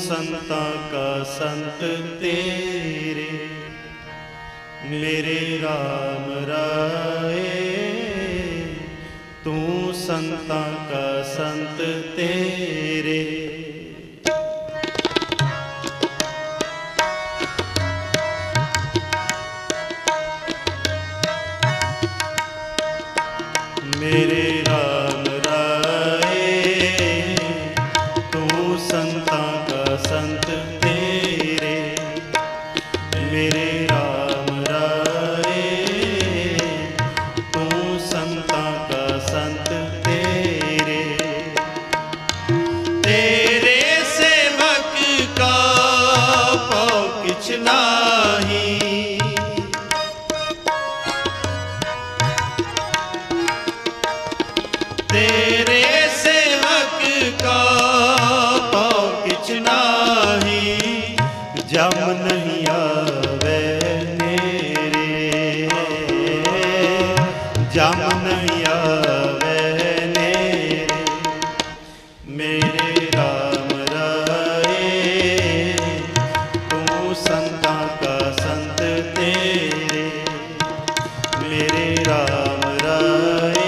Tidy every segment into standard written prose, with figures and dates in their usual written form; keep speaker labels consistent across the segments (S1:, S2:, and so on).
S1: संता का संत तेरे, मेरे राम राए। तू संता का संत तेरे, मेरे राम राए। तू संता का संत तेरे, मेरे राम राए। तू संता का संत तेरे, तेरे सेवक का पाँव किछ नाही। तेरे सेवक का पाँव किछ नाही। जम नहीं आवे नेरे, जम नहीं आवे नेरे। मेरे राम राए। तू संता का संत तेरे, मेरे राम राए।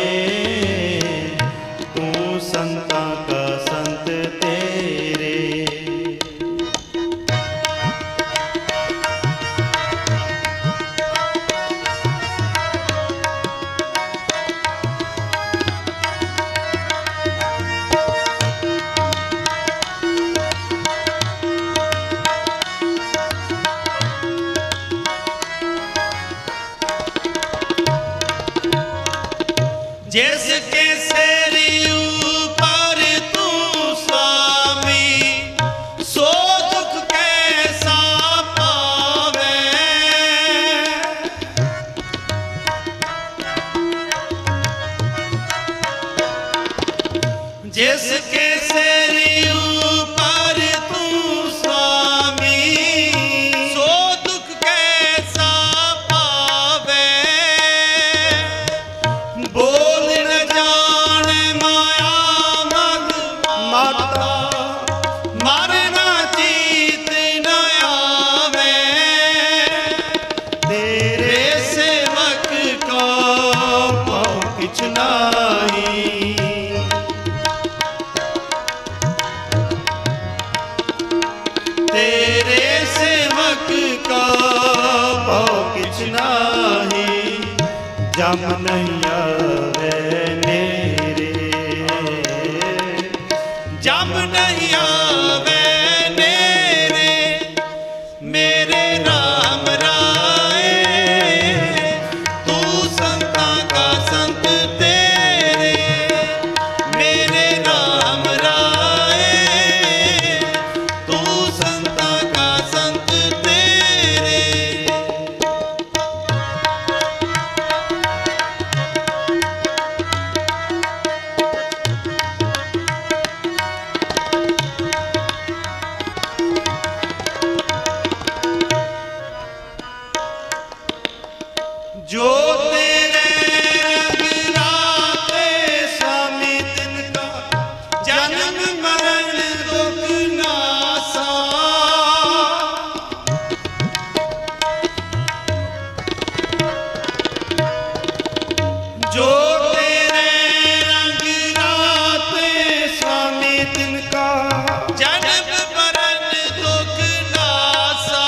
S1: संता का संत तेरे, जिसके सेरी ऊपर तू स्वामी, सो दुख कैसा पावे। जिसके सेरी ऊपर तू स्वामी, सो दुख कैसा पावे। किछ नाही। तेरे सेवक का पाँव किछ नाही। जम नहीं आवे नेरे, जम नहीं आवे नेरे। मेरे राम राए। तू संता का संत तेरे, मेरे राम राए। तू संता का संत तेरे, जो तेरे रंग राते स्वामी तिनका, जन्म मरण दुख नासा। जो तेरे रंग राते स्वामी तिनका, जन्म मरण दुख नासा।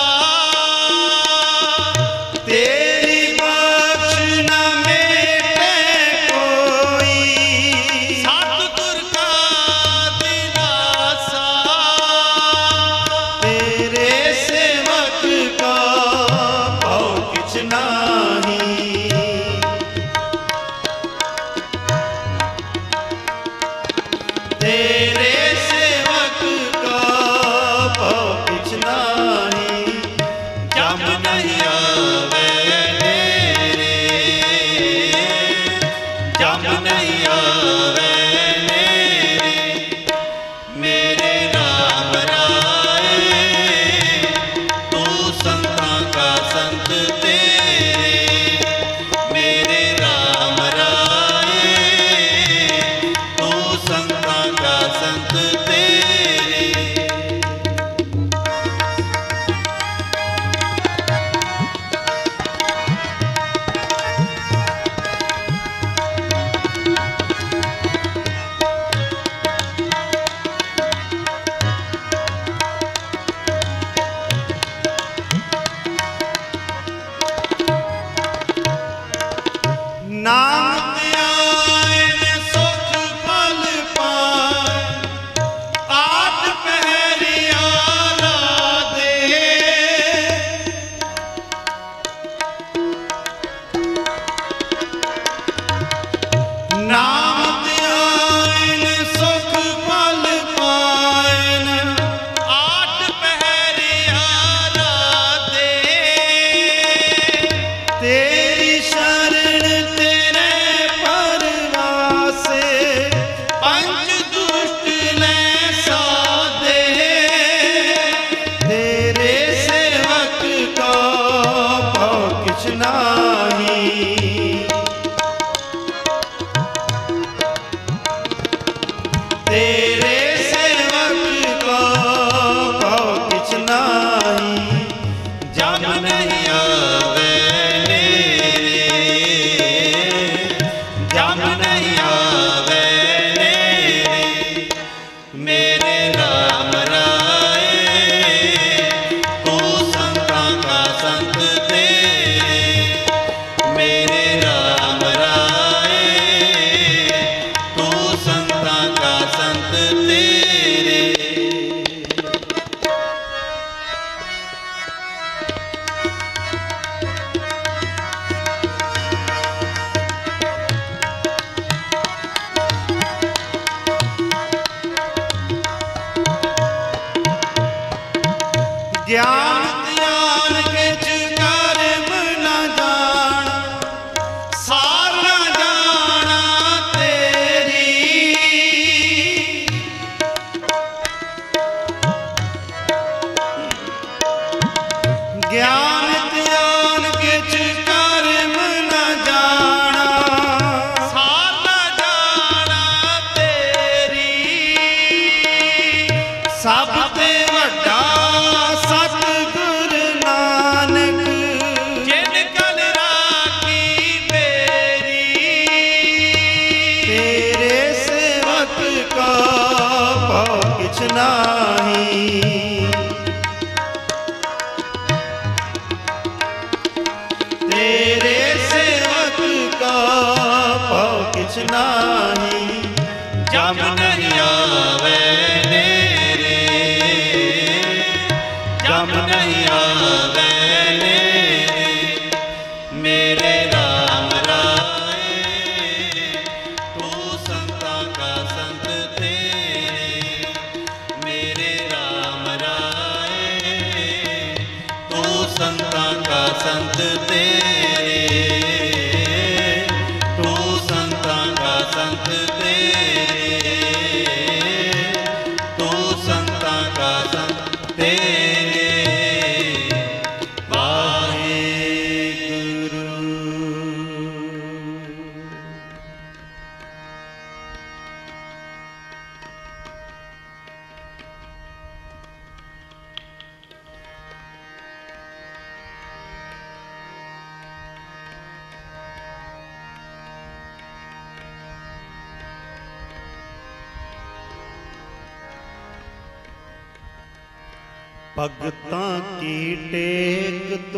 S1: तेरे सेवक का पाँव किछ नाही। जम नहीं आवे नेरे, जम नहीं आवे नेरे। मेरे राम राए। तू संता का संत तेरे, मेरे राम राए। तू संता का संत पंच दुष्ट ले साधे, तेरे सेवक को पाओ किछ नाही। तेरे सेवक को पाओ किछ नाही, जम नहीं आवे नेरे, जम नहीं आवे नेरे। मेरे राम राय तू संतां का संत तेरे, मेरे राम राय तू संतां का संत तेरे। ज्ञान ध्यान किछ कर्म न जाना, सार न जाना तेरी। ज्ञान ध्यान किछ कर्म न जाना, सार न जाना तेरी। सब ते वड्डा सतगुर नानक, जिन कल राखी बेरी। तेरे सेवक का पाओ किछ नाही, तेरे सेवक का पाओ किछ नाही, जम नहीं आवे नेरे, जम नहीं आवे नेरे। मेरे राम राय तू संतां का संत तेरे, मेरे राम राय तू संतां का संत तेरे, तू संतां का संत तेरे, तू संतां का संत तेरे। वाहेगुरु। भगतां की टेक तू,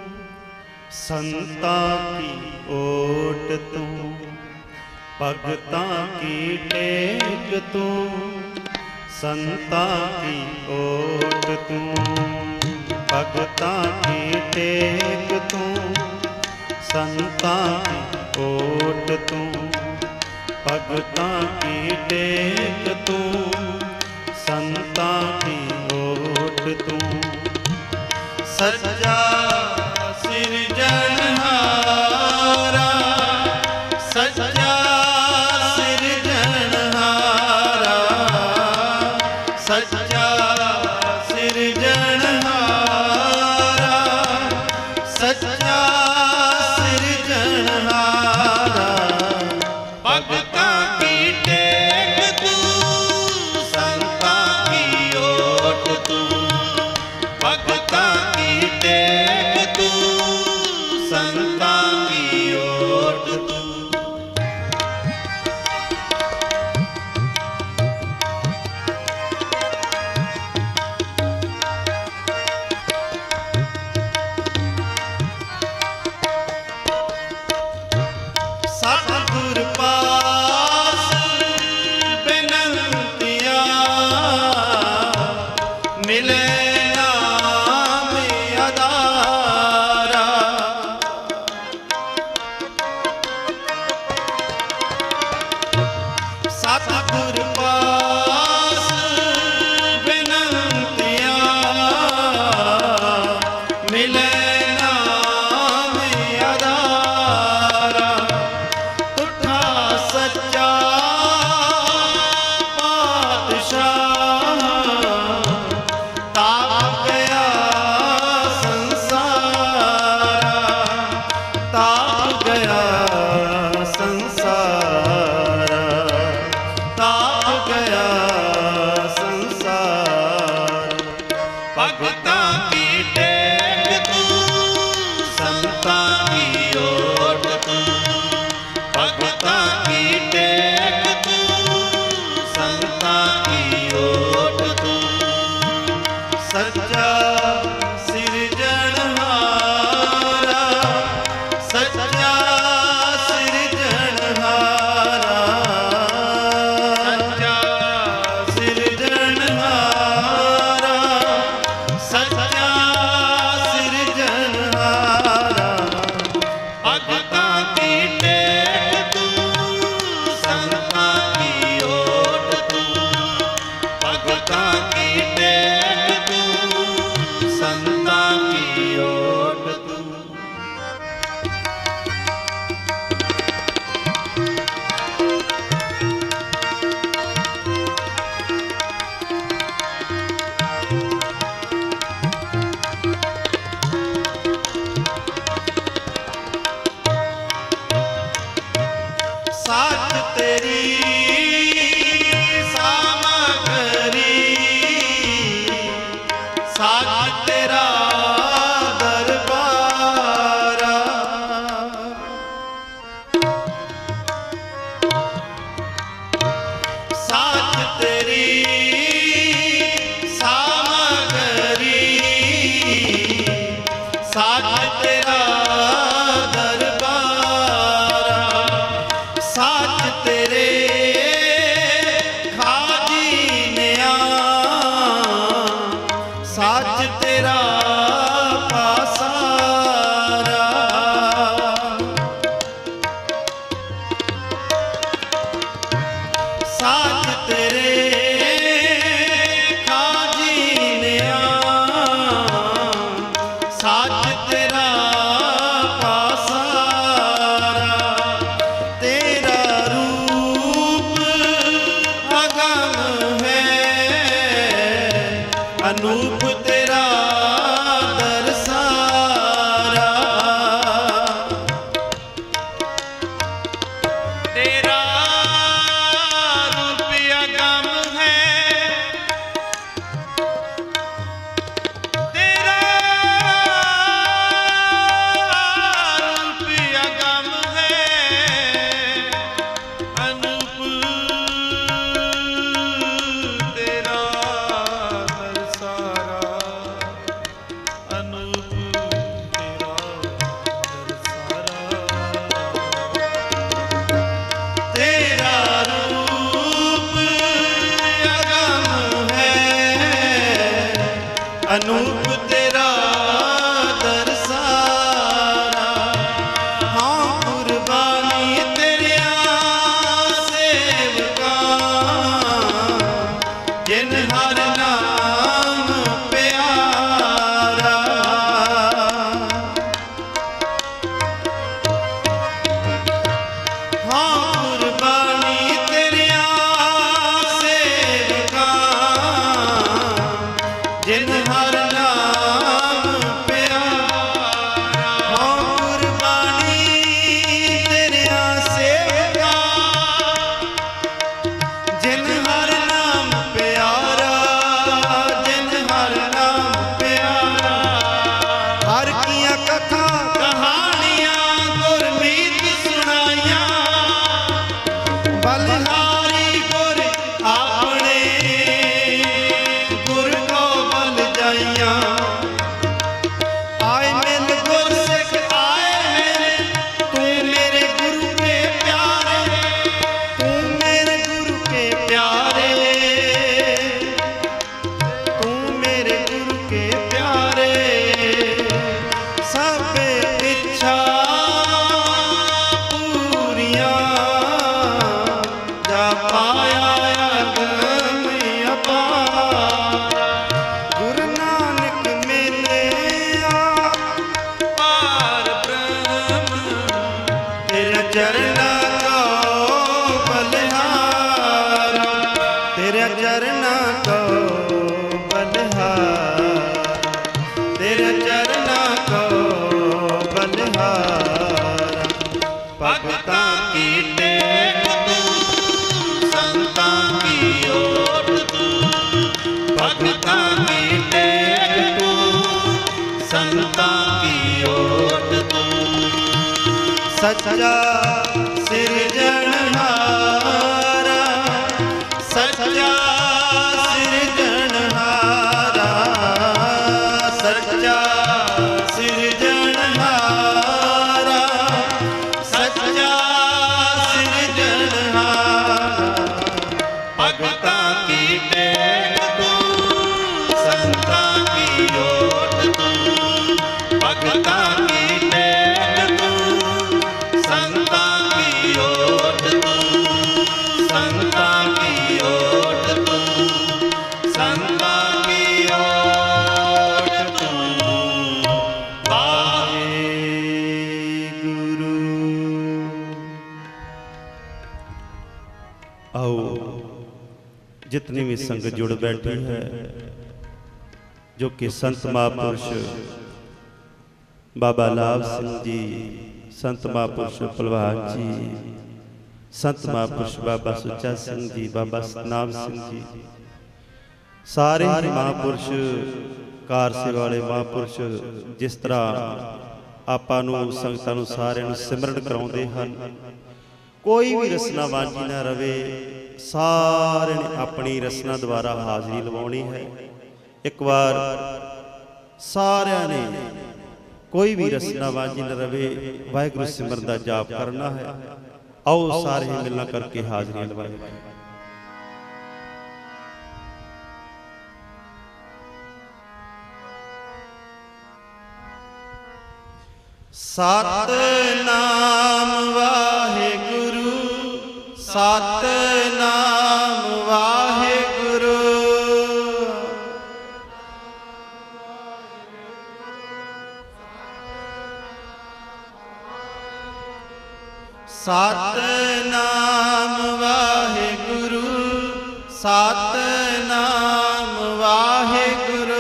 S1: संतां की ओट तू। भगतां की टेक तू, संतां की ओट तू। भगतां की टेक तू, संतां की ओट तू। भगतां की टेक तू, संतां की ओट तू। सच्चा सिरजनहारा, सच्चा सिरजनहारा, सच्चा सिरजनहारा, सच्चा सिरजनहारा। भगतां की टेक तू, संतां की ओट तू। भगतां की टेक तू, संतां की ओट तू। सतगुर पास बिनतिया, मिले नाम अदारा। सतगुर पास बिनतिया, मिले नाम अदारा। तुठा सच्चा अनूप तेरा दरसारा, तेरा रूप अगम है, तेरा रूप अगम है, अनूप तेरा दरसारा, अनूप तेरा दरसारा, तेरा रूप अगम है, अनूप तेरा दरसारा। हाँ कुर्बानी तेरिया सेवका, जिन हर नाम प्यारा, हाँ कुर्बानी तेरिया सेवका, जिन हर नाम प्यारा, हाँ कुर्बानी तेरिया सेवका, जिन हर नाम प्यारा, जिन हर नाम प्यारा। हर किया कथा कहानियां गुरमीत सुनाइया, बलिहारी गुर आपने गुर को बल जाइया। आए मिल गुर सिख आए मिल, तू मेरे गुरु के प्यारे, तू मेरे गुरु के प्यारे, तू मेरे गुरु के प्यारे। सब इच्छा पूरियां जा पाया अगम अपार। गुरु नानक मेले पार ब्रह्म, तेरे चरणा को बलिहारा, तेरे चरणा को बलिहारा, तेरे चरणा को बलिहारा। भगतां की टेक तू, संतां की ओट तू, भगतां की टेक तू, संतां की ओट तू। सच्चा सिरजनहारा, सच्चा सिरजनहारा, सच्चा सिरजनहारा, सच्चा सिरजनहारा। भगतां की टेक तू, संतां की ओट तू, भगतां की टेक तू, संतां की ओट तू, संतां की ओट तू, संतां की ओट तू। वाहेगुरु।
S2: आओ जितनी भी संगत जुड़ बैठी है, जो कि संत महापुरुष बाबा लाभ सिंह जी, संत महापुरुष भलवान जी, संत महापुरुष बाबा सुच्चा सिंह जी, बाबा सतनाम सिंह जी, सारे ही महापुरुष कार सेवा वाले महापुरुष जिस तरह आपां नूं संगतां नूं सारिआं नूं सिमरन कराउंदे हन, कोई भी रसना वांझी ना रवे। सारे ने अपनी रसना द्वारा हाजरी लवाउणी है। एक बार सारिआं ने कोई भी रसना वांझी न रवे, वाहिगुरू सिमरन दा जाप करना है। आओ सारे मिलना करके हाजरी लवाएं।
S1: सतनाम वाहेगुरु, सतनाम वाहेगुरु। सतनाम वाहेगुरु, सतनाम वाहेगुरु।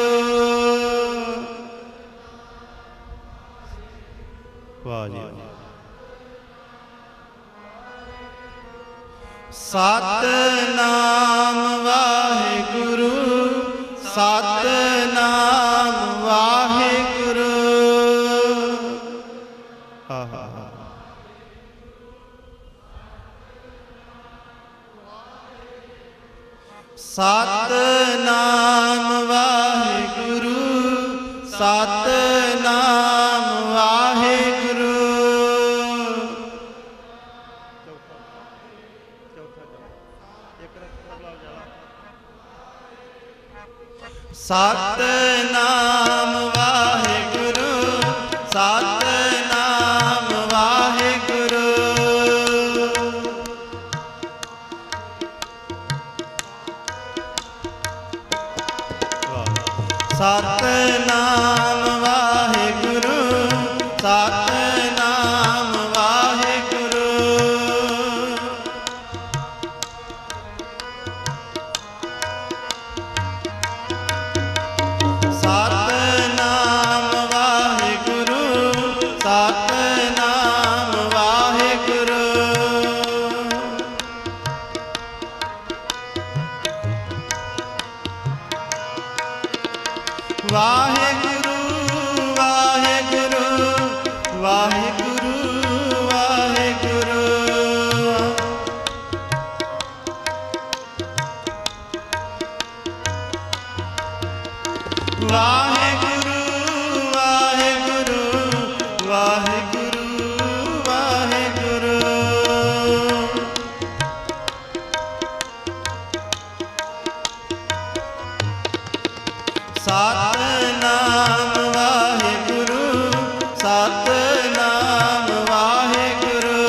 S2: सतनाम वाहिगुरु सतनाम वाहिगुरु। सतनाम वाहिगुरु सतनाम वाहिगुरु। सतनाम वाहिगुरु सतनाम वाहिगुरु। सतनाम वाहिगुरु सतनाम वाहिगुरु। सतनाम वाहिगुरु सतनाम वाहिगुरु। वाहिगुरु वाहिगुरु वाहिगुरु वाहिगुरु। वाहिगुरु वाहिगुरु वाहिगुरु वाहिगुरु। सतनाम वाहिगुरु सतनाम वाहिगुरु।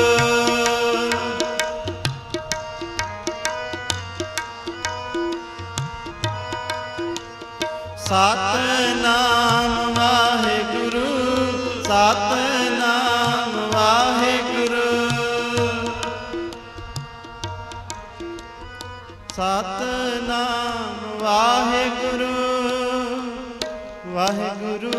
S2: सतनाम वाहिगुरु सतनाम वाहिगुरु। सतनाम वाहिगुरु वाहिगुरु।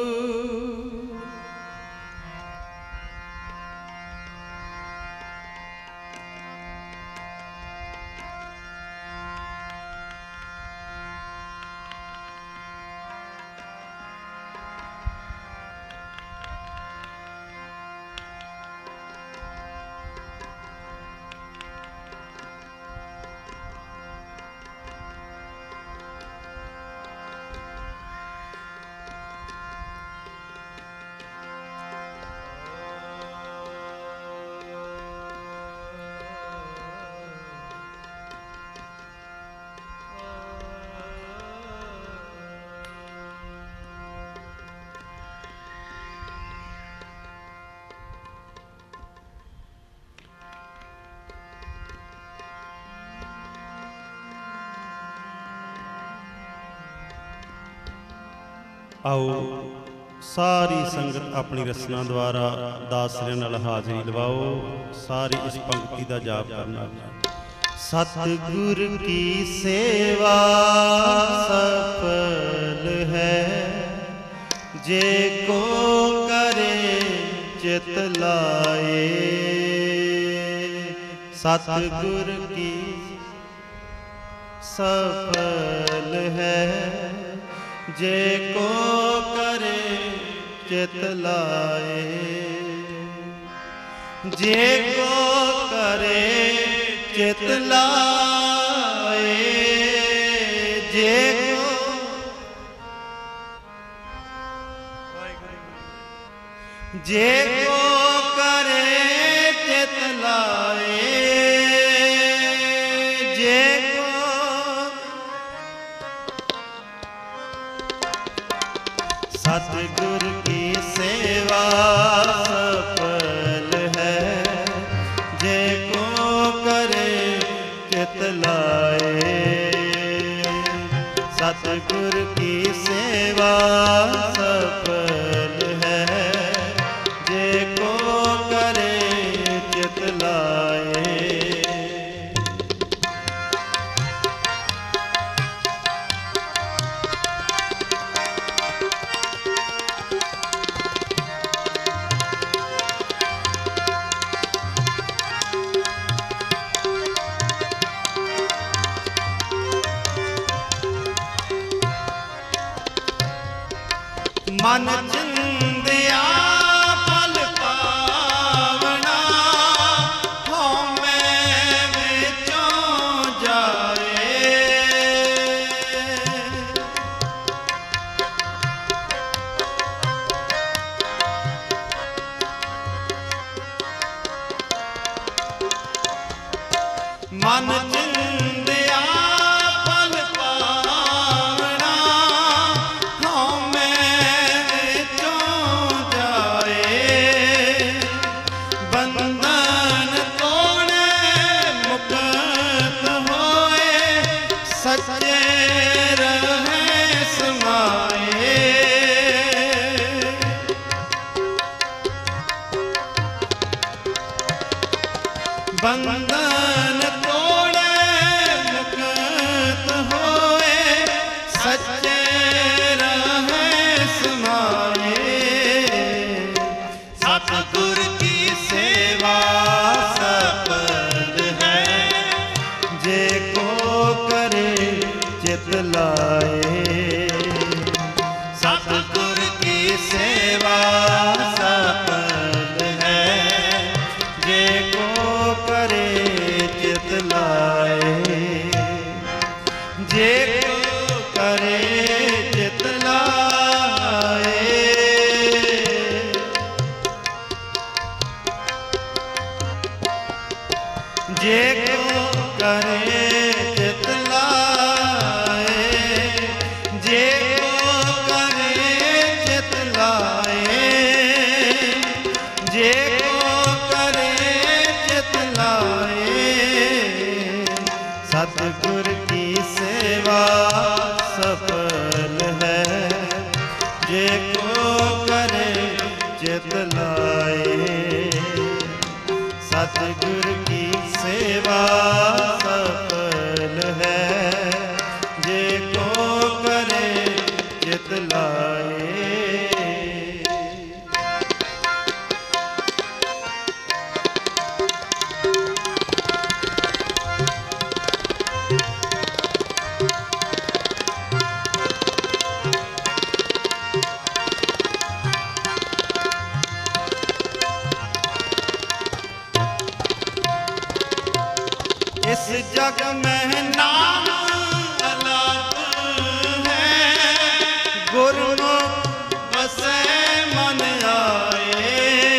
S2: आओ सारी संगत अपनी रसना द्वारा दासरे नाल हाजरी लवाओ। सारी इस पंक्ति का जाप करना। सतगुर की सेवा सफल है जे को करे चित लाए। सतगुर की सफल है जे को करे चित लाए। जे को करे चित लाए। जे को जे को करे चित लाए। जे सतगुर की सेवा सफल है जे को करे चित लाए। सतगुर की सेवा सफल है जे को करे चित लाए।
S1: मन चिंदिया फल पावना हो मैं विचों जाए। मन चिंदिया फल पावना हो मैं विचों जाए। बंधन तोड़े मुक्त होए सच्चे रहे समाए। बंधन तोड़े मुक्त होए सच्चे रहे समाए। सतगुर की सेवा सफल है जे को करे चित लाए। सतगुर की सेवा सफल है जे को करे चित लाए। जे को करे चित लाए। जे को करे चित लाए। जे को करे चित लाए। जे को करे चित लाए। सतगुर की सेवा सफल है जे को करे चित लाए। सतगुर की सेवा सफल है जे को करे चित लाए। इस जग में नाम अलाप है गुरमुख बसे मन आए।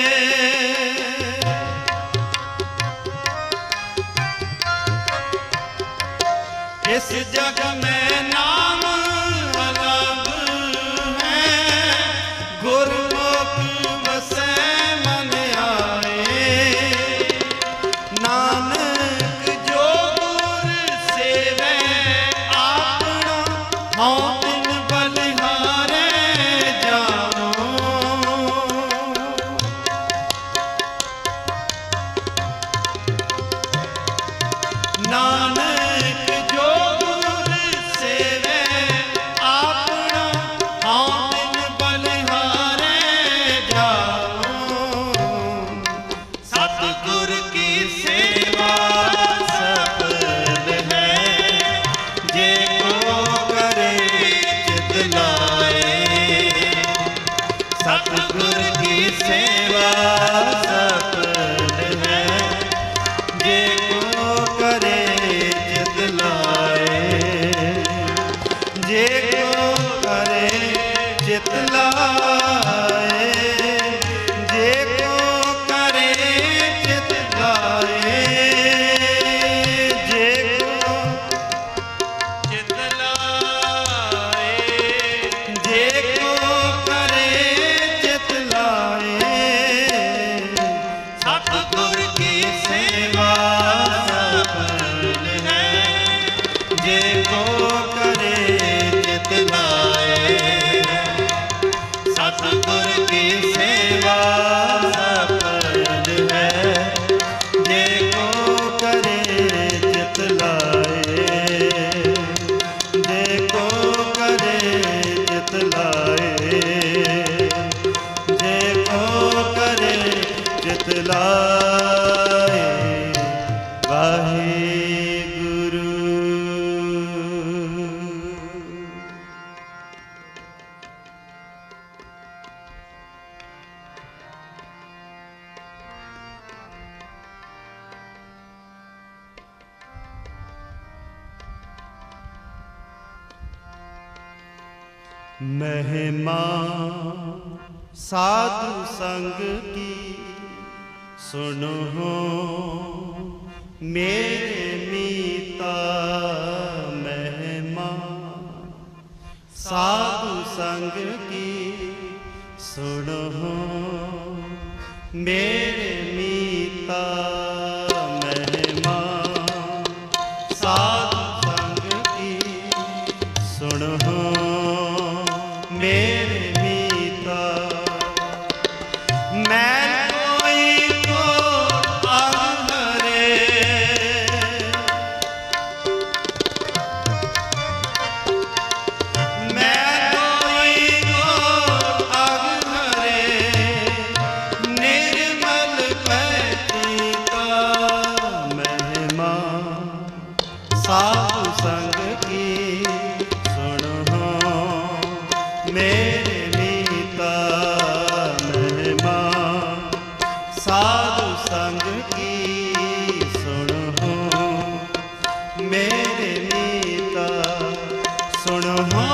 S1: इस जग में नाम अलाप है गुरमुख बसे मन आए। नानक जो गुर सेवे आपना हों तिन बलिहारे जानो। नानक जो गुर सेवे आपना हों तिन बलिहारे जानो। सतगुर की सेवा सफल है जे को करे चित लाए। सतगुर की सेवा सफल है जे को करे चित लाए। जे को करे चित लाए। जे को करे चित लाए। जे को चित लाए। जे को करे चित लाए। सतगुर की सेवा सफल है जे को करे चित लाए। सतगुर की सेवा सफल है जे को करे चित लाए। जे को करे चित लाए। जे को करे चित लाए। वाहे गुरु।
S2: महिमा साधु संग की सुनो मेरे मीता। महिमा साधु संग की सुनो मेरे मीता। महिमा साधु संग की सुनो मेरे मीता। मैं कोई को अंधरे, मैं कोई को अंधरे, निर्मल पैतीता। महिमा साधु संग की सुनो मेरे मीता। महिमा साधु संग की सुनो मेरे मीता। सुनो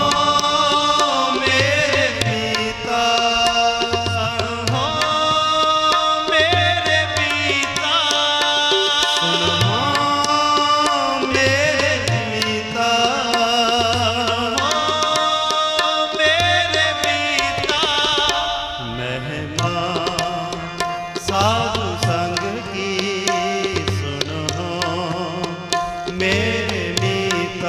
S2: मेरे मीता। सुनो मेरे मीता। सुनो मेरे मीता। मेरे मीता। महिमा साधु संग की सुनो मेरे मीता।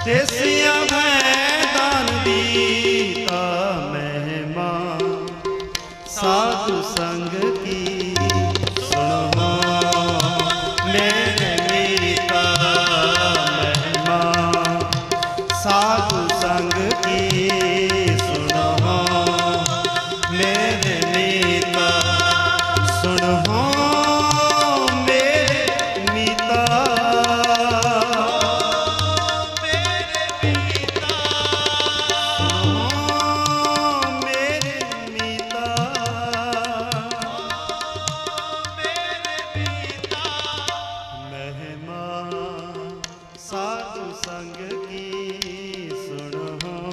S2: तेसिया भैदान दीता महिमा साधु संग की सुनो मेरे मीता महिमा साधु संग की सुनो मेरे मीता सुनो साधु संग की सुनो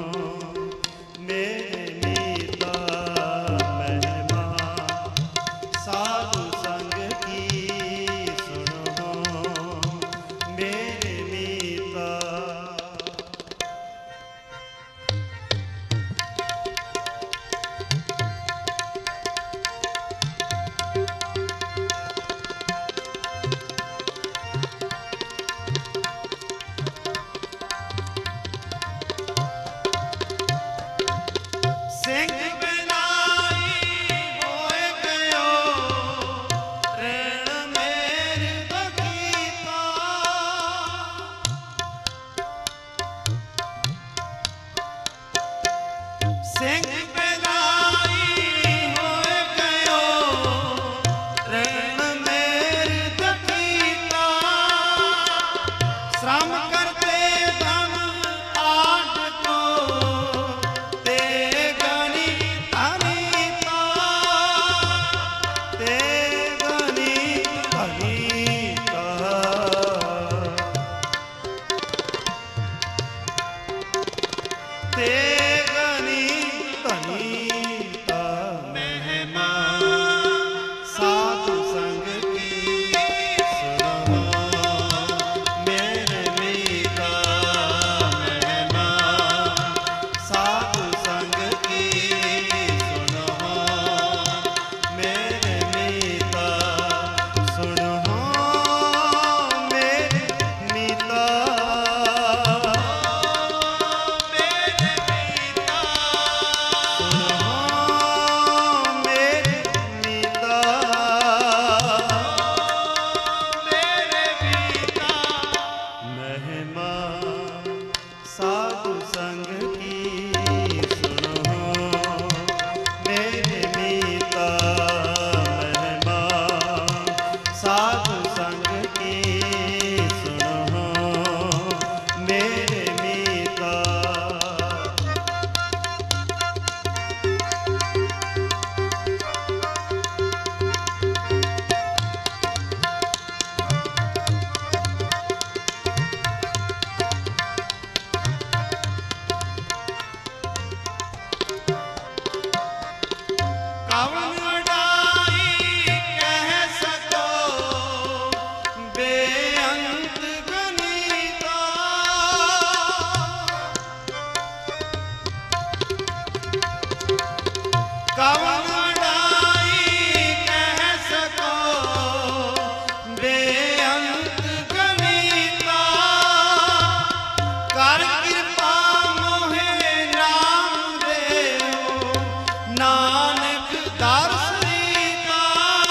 S2: मेरे मीता महिमा साधु संग की सुनो मेरे मीता। सिंह बिनाई होए गयो ऋण मेर बगीता सिंह बिनाई होए गयो ऋण मेर बगीता श्रम करते धन आठ को साधु संग की सुनो मेरे मीता महिमा साधु संग की सुनो मेरे मीता सुनो मेरे मीता साधु संग की सुनो मेरे मीता महिमा साधु संग की सुनो मेरे मीता। कवन उड़ाई कह सको बेअंत गनीता कवन उड़ाई कह सको बेअंत गनीता कर कृपा मोहे नाम देओ नानक दर सरीता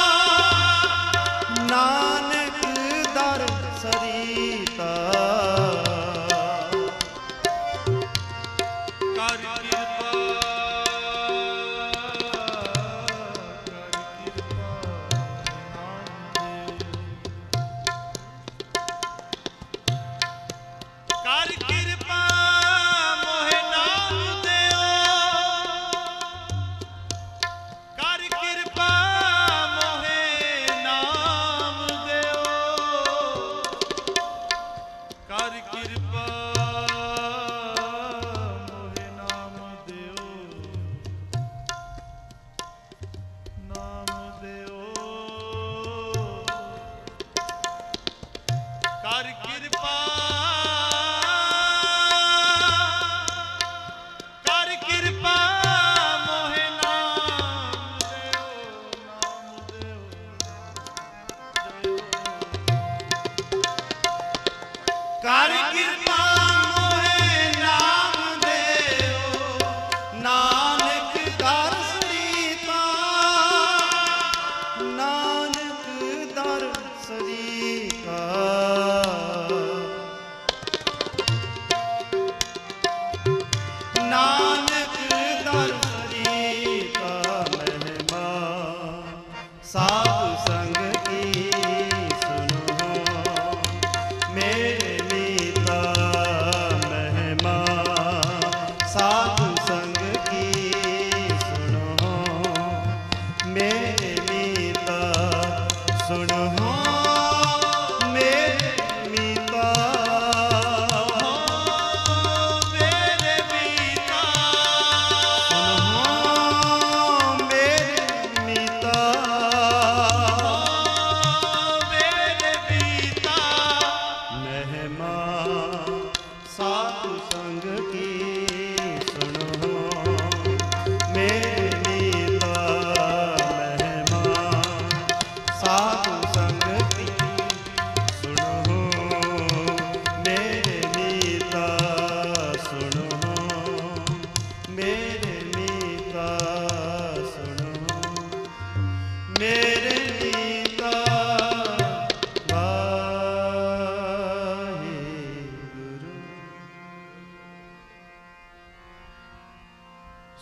S2: नानक दर सरीता कर कृपा कर कृपा मोहे नाम देओ कर कृपा मोहे नाम देओ कर कृपा मोहे नाम देओ नाम देओ कर कृपा कर कृपा मोहे नाम देओ कर कृपा मोहे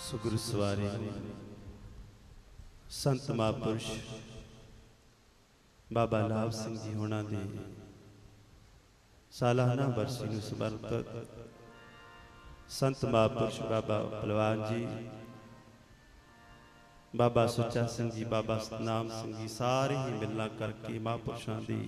S2: सुगुरु सवारे संत महापुरुष बाबा लाभ सिंह जी होना दे सालाना बरसी नूं समर्पित संत महापुरुष बाबा पहलवान जी, बाबा सुच्चा सिंह जी, बाबा सतनाम सिंह जी सारे ही मिलना करके महापुरुषों की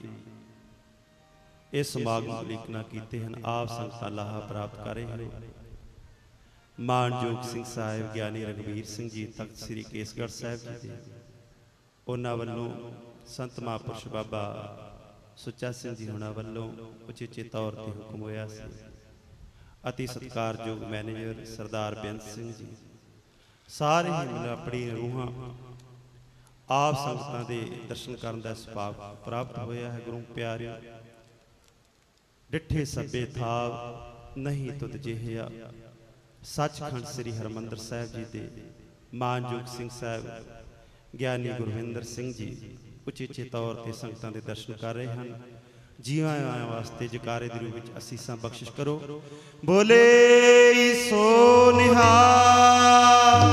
S2: इस समागम लीकना कीते हैं। आप संगतां लाहा प्राप्त कर रहे हो। मानयोग सिंह साहिब ज्ञानी रघुवीर सिंह जी तख्त श्री केसगढ़ साहिब जी दे उन्हां वल्लों संत महापुरुष बाबा सुच्चा सिंह जी होना वल्लों उचेचे तौर पर हुक्म होया सी। अति सत्कारयोग मैनेजर सरदार बेअंत सिंह जी सारे ही मिल अपनी रूहां आप संगतां दे दर्शन करन दा सुभाग प्राप्त होया है। गुरु प्यारे डिठे सभे थाव नहीं तुद जिहिया सचखंड श्री हरमंदर साहिब जी दे मानयोग सिंह साहिब ज्ञानी गुरविंदर सिंह जी उचेचे तौर पर संगतां दे दर्शन कर रहे हैं। जीवां आया वास्ते जकारे दे रूप विच असीसां बख्शिश करो। बोले सो निहाल।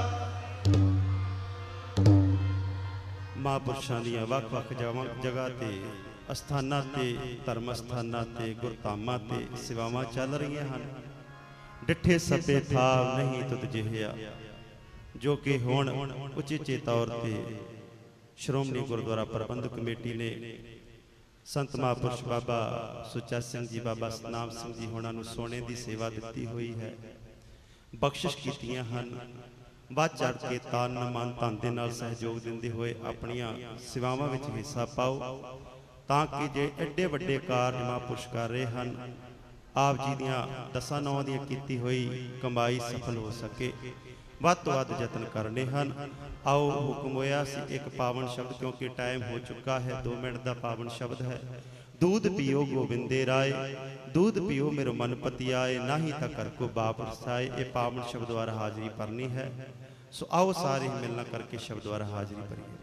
S2: महापुरुषां दीआं वख-वख जगह ते अस्थानां ते धर्म अस्थानां ते गुरधामां ते सेवावां चल रही हैं। डिठे सभे थाव नहीं तुद जिहिया जो कि हुण उचेचे तौर पर श्रोमणी गुरुद्वारा प्रबंधक कमेटी ने संत महापुरुष बाबा सुच्चा सिंह जी, बाबा सतनाम सिंह जी होना नूं सोने की सेवा दी हुई है, बख्शिश कीतियां हन। वध चढ़ के तन मन धन दे नाल सहयोग दिंदे हुए अपनियां सेवावां विच हिस्सा पाओ ताकि जे एडे वड्डे कार्य महापुरुष कर रहे हैं आप जी दियां दसां नौं दी कीती हुई कमाई सफल हो सके। वध तो वध यतन करने हैं। आओ हुक्म होया सी एक पावन शब्द क्योंकि टाइम हो चुका है, 2 मिनट का पावन शब्द है। दूध पियो गोविंदे राय, दूध पियो मेरो मन पति आए, ना ही तक कर को बाप रसाए। ये पावन शब्द द्वारा हाजिरी भरनी है। सो आओ सारे मिलना करके शब्द द्वारा हाजिरी भरिए।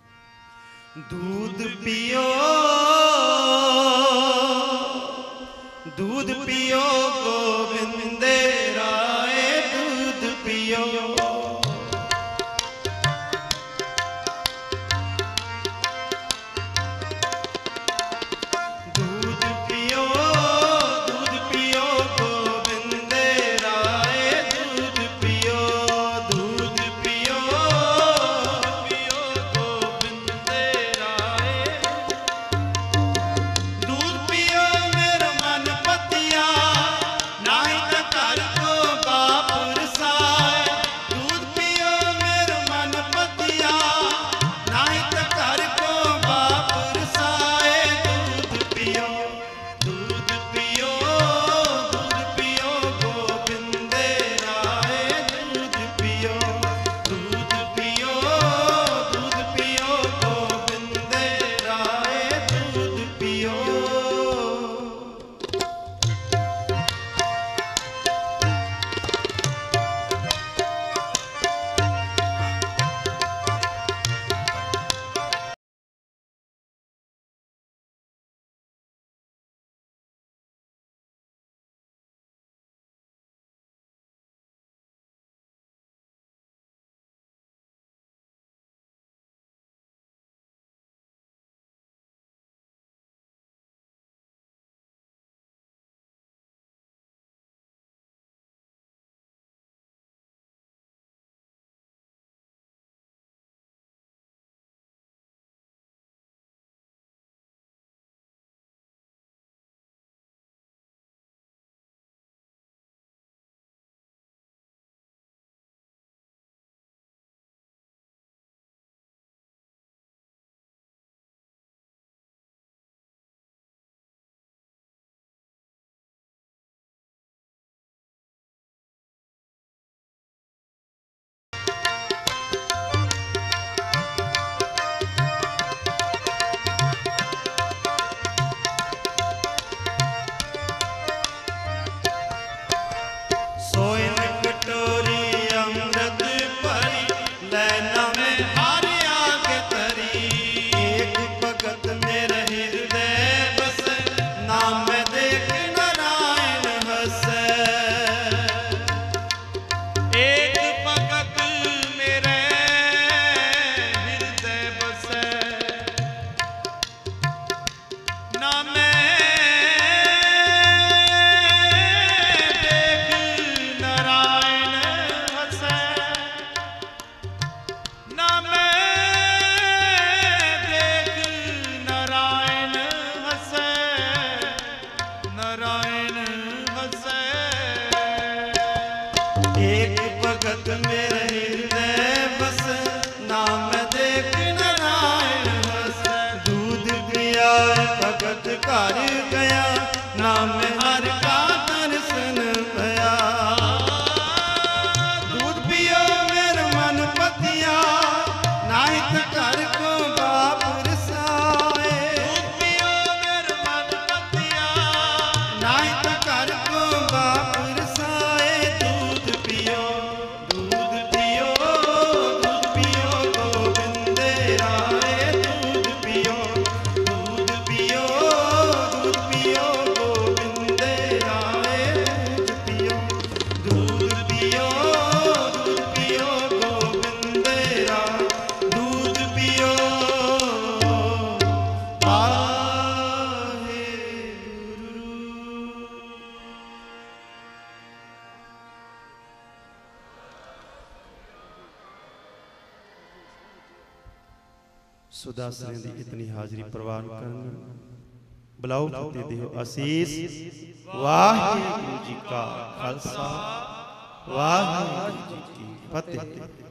S2: दूध पियो, दूध पियो गोविंदे राय, दूध पियो। दूध पियो, दूध पियो गोविंदे राय, दूध पियो, दूध पियो, पियो गोविंदे राय। दूध पियो मेरा मन पतिया,
S1: नारायण हसै। एक भगत मेरे हृदय बस, नाम देख नारायण हसै। दूध पिया भगत घर गया, नाम हर का दर्शन भया। दूध पियो मेरे मन पतिया, नाहित घर को बाप रसाए। दूध पियो मेरे मन पतिया, नाहित घर को बाप रसाए। दूध पियो गोविंद राय। दूध पियो गोविंद राय। दूध पियो गोविंद राय। दूध पियो वाहे गुरु।
S2: सुदासने दी इतनी हाजरी प्रवान करन, बुलाओ फतेह दियो आसीस। वाहिगुरु जी का खालसा, वाहिगुरु जी की फतेह।